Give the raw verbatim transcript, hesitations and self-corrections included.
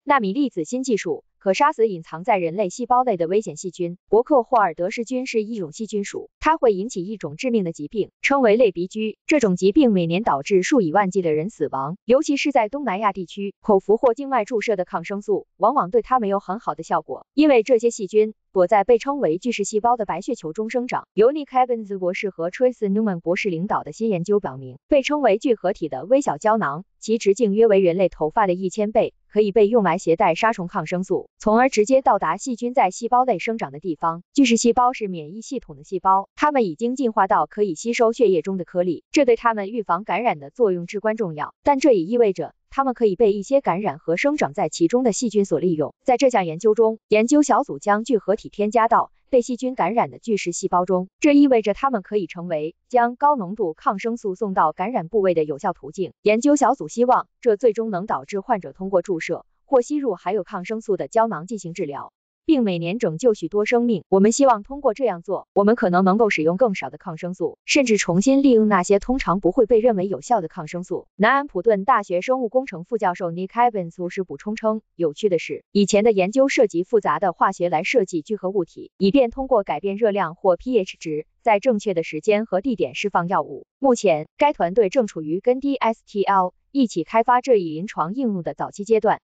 纳米粒子新技术可杀死隐藏在人类细胞内的危险细菌。伯克霍尔德氏菌是一种细菌属，它会引起一种致命的疾病，称为类鼻疽。这种疾病每年导致数以万计的人死亡，尤其是在东南亚地区，口服或静脉注射的抗生素往往对它没有很好的效果，因为这些细菌躲在被称为巨噬细胞的白血球中生长。由 Nick Evans 博士和 Trace Newman 博士领导的新研究表明，被称为聚合体的微小胶囊，其直径约为人类头发的一千倍，可以被用来携带杀虫抗生素，从而直接到达细菌在细胞内生长的地方。巨噬细胞是免疫系统的细胞，它们已经进化到可以吸收血液中的颗粒，这对它们预防感染的作用至关重要。但这也意味着它们可以被一些感染和生长在其中的细菌所利用。在这项研究中，研究小组将聚合体添加到被细菌感染的巨噬细胞中，这意味着它们可以成为将高浓度抗生素送到感染部位的有效途径。研究小组希望这最终能导致患者通过注射或吸入含有抗生素的胶囊进行治疗，并每年拯救许多生命。我们希望通过这样做，我们可能能够使用更少的抗生素，甚至重新利用那些通常不会被认为有效的抗生素。南安普顿大学生物工程副教授 Nick Evans 时补充称，有趣的是，以前的研究涉及复杂的化学来设计聚合物体，以便通过改变热量或 pH 值，在正确的时间和地点释放药物。目前，该团队正处于跟 D S T L 一起开发这一临床应用的早期阶段。